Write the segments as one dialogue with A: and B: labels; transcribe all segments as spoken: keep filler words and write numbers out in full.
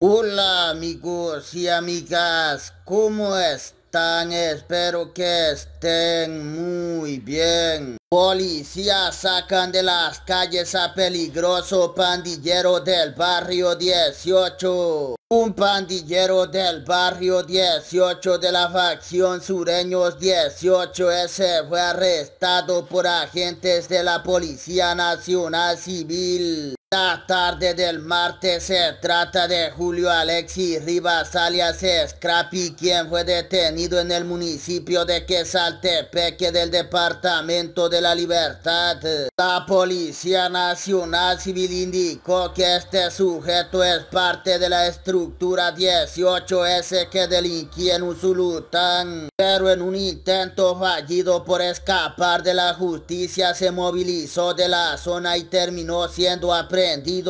A: Hola amigos y amigas, ¿cómo están? Espero que estén muy bien. Policías sacan de las calles a peligroso pandillero del barrio dieciocho. Un pandillero del barrio dieciocho de la facción Sureños dieciocho ese fue arrestado por agentes de la Policía Nacional Civil. La tarde del martes se trata de Julio Alexis Rivas alias Scrappy, quien fue detenido en el municipio de Quesaltepeque del departamento de la Libertad. La Policía Nacional Civil indicó que este sujeto es parte de la estructura dieciocho ese que delinquía en Usulután, pero en un intento fallido por escapar de la justicia se movilizó de la zona y terminó siendo aprendido.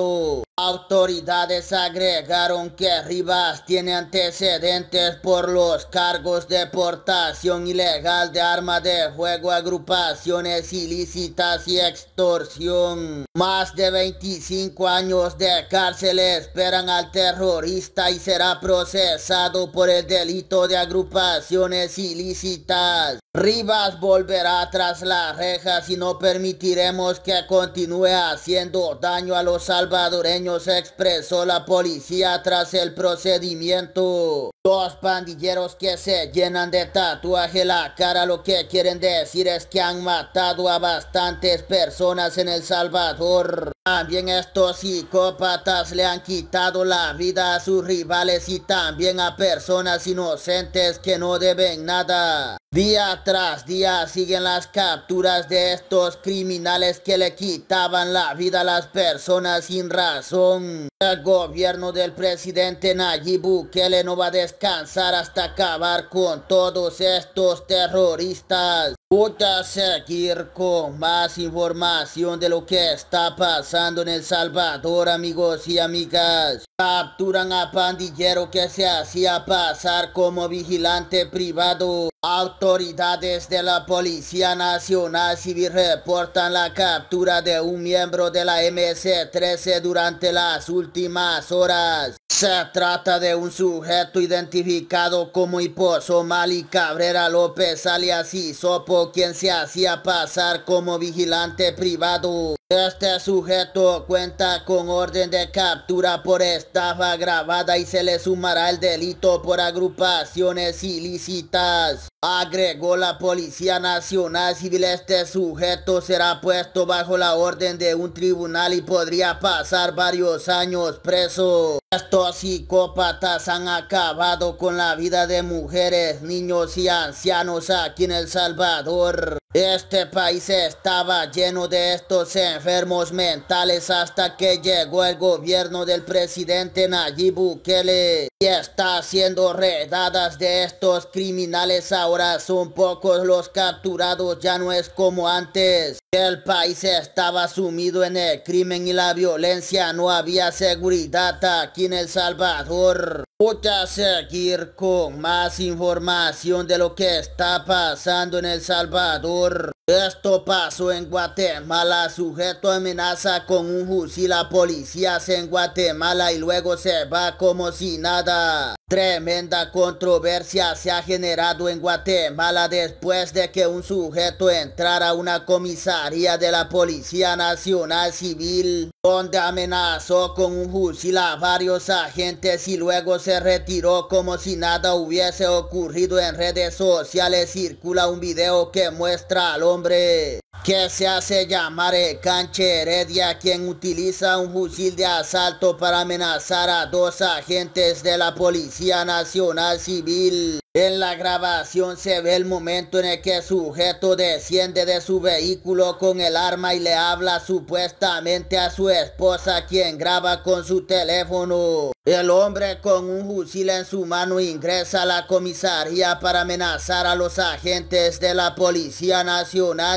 A: Autoridades agregaron que Rivas tiene antecedentes por los cargos de portación ilegal de armas de fuego, agrupaciones ilícitas y extorsión. Más de veinticinco años de cárcel esperan al terrorista y será procesado por el delito de agrupaciones ilícitas. Rivas volverá tras las rejas y no permitiremos que continúe haciendo daño a los salvadoreños, expresó la policía tras el procedimiento. Dos pandilleros que se llenan de tatuaje la cara lo que quieren decir es que han matado a bastantes personas en El Salvador. También estos psicópatas le han quitado la vida a sus rivales y también a personas inocentes que no deben nada. Día tras día siguen las capturas de estos criminales que le quitaban la vida a las personas sin razón. El gobierno del presidente Nayib Bukele no va a descansar hasta acabar con todos estos terroristas. Voy a seguir con más información de lo que está pasando en El Salvador, amigos y amigas. Capturan a pandillero que se hacía pasar como vigilante privado. Autoridades de la Policía Nacional Civil reportan la captura de un miembro de la eme ce trece durante las últimas horas. Se trata de un sujeto identificado como Hiposomali Cabrera López alias Hisopo, quien se hacía pasar como vigilante privado. Este sujeto cuenta con orden de captura por estafa agravada y se le sumará el delito por agrupaciones ilícitas. Agregó la Policía Nacional Civil, este sujeto será puesto bajo la orden de un tribunal y podría pasar varios años preso. Estos psicópatas han acabado con la vida de mujeres, niños y ancianos aquí en El Salvador. Este país estaba lleno de estos enfermos mentales hasta que llegó el gobierno del presidente Nayib Bukele y está haciendo redadas de estos criminales. Ahora son pocos los capturados, ya no es como antes. El país estaba sumido en el crimen y la violencia, no había seguridad aquí en El Salvador. Voy a seguir con más información de lo que está pasando en El Salvador. Esto pasó en Guatemala. Sujeto amenaza con un fusil a policías en Guatemala y luego se va como si nada. Tremenda controversia se ha generado en Guatemala después de que un sujeto entrara a una comisaría de la Policía Nacional Civil, donde amenazó con un fusil a varios agentes y luego se retiró como si nada hubiese ocurrido. En redes sociales circula un video que muestra al hombre que se hace llamar el Canche Heredia, quien utiliza un fusil de asalto para amenazar a dos agentes de la Policía Nacional Civil. En la grabación se ve el momento en el que el sujeto desciende de su vehículo con el arma y le habla supuestamente a su esposa, quien graba con su teléfono. El hombre con un fusil en su mano ingresa a la comisaría para amenazar a los agentes de la Policía Nacional Civil.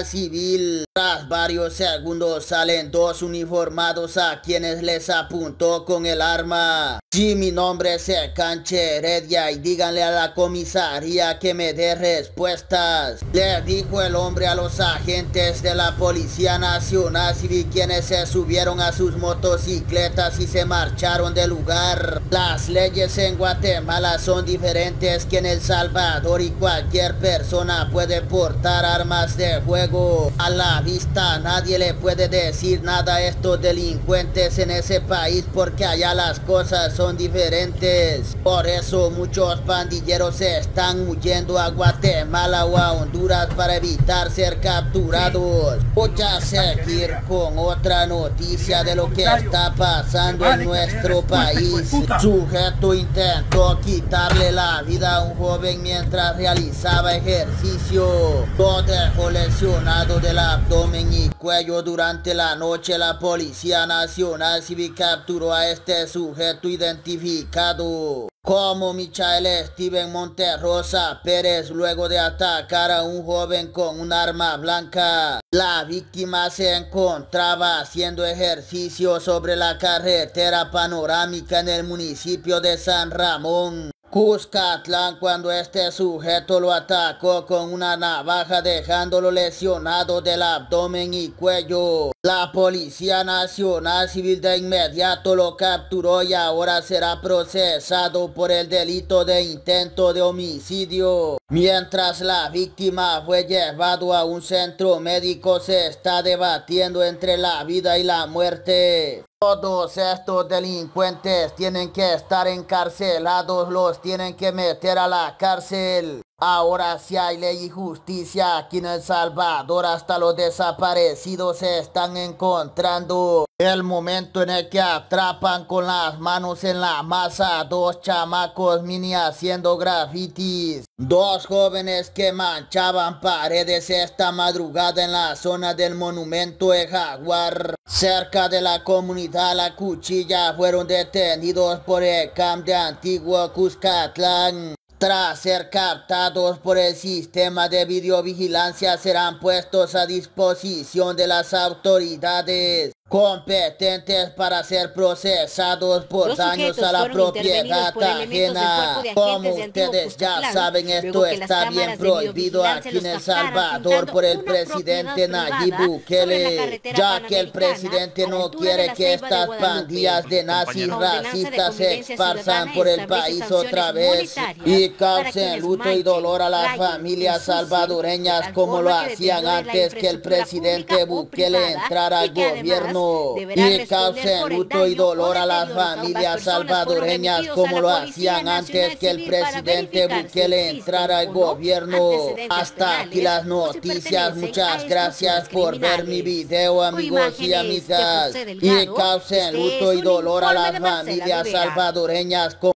A: civil. Tras varios segundos salen dos uniformados a quienes les apuntó con el arma. Si mi nombre es Canche Heredia y díganle a la comisaría que me dé respuestas, le dijo el hombre a los agentes de la Policía Nacional Civil, quienes se subieron a sus motocicletas y se marcharon del lugar. Las leyes en Guatemala son diferentes que en El Salvador y cualquier persona puede portar armas de fuego. A la vista nadie le puede decir nada a estos delincuentes en ese país porque allá las cosas son diferentes. Por eso muchos pandilleros están huyendo a Guatemala o a Honduras para evitar ser capturados. Voy a seguir con otra noticia de lo que está pasando en nuestro país. Sujeto intentó quitarle la vida a un joven mientras realizaba ejercicio. Lo dejó lesionado del abdomen y cuello. Durante la noche la Policía Nacional Civil capturó a este sujeto identificado como Michael Steven Monterrosa Pérez luego de atacar a un joven con un arma blanca. La víctima se encontraba haciendo ejercicio sobre la carretera panorámica en el municipio de San Ramón, Cuscatlán, cuando este sujeto lo atacó con una navaja dejándolo lesionado del abdomen y cuello. La Policía Nacional Civil de inmediato lo capturó y ahora será procesado por el delito de intento de homicidio. Mientras la víctima fue llevado a un centro médico, se está debatiendo entre la vida y la muerte. Todos estos delincuentes tienen que estar encarcelados, los tienen que meter a la cárcel. Ahora sí hay ley y justicia aquí en El Salvador, hasta los desaparecidos se están encontrando. El momento en el que atrapan con las manos en la masa a dos chamacos mini haciendo grafitis. Dos jóvenes que manchaban paredes esta madrugada en la zona del monumento de Jaguar, cerca de la comunidad La Cuchilla, fueron detenidos por el C A M de Antiguo Cuscatlán. Tras ser captados por el sistema de videovigilancia, serán puestos a disposición de las autoridades competentes para ser procesados por
B: Los
A: daños a la propiedad ajena. Como ustedes ya saben, esto está bien prohibido aquí en El Salvador por el presidente Nayib Bukele, ya que el presidente no quiere que estas pandillas de nazis racistas se esparzan por el país otra vez y causen luto y dolor a las familias salvadoreñas como lo hacían antes que el presidente Bukele entrara al gobierno. Y causen luto y dolor a las familias salvadoreñas como lo hacían antes que el presidente Bukele entrara al gobierno. Hasta aquí las noticias. Muchas gracias por ver mi video, amigos y amigas. Y causen luto y dolor a las familias salvadoreñas como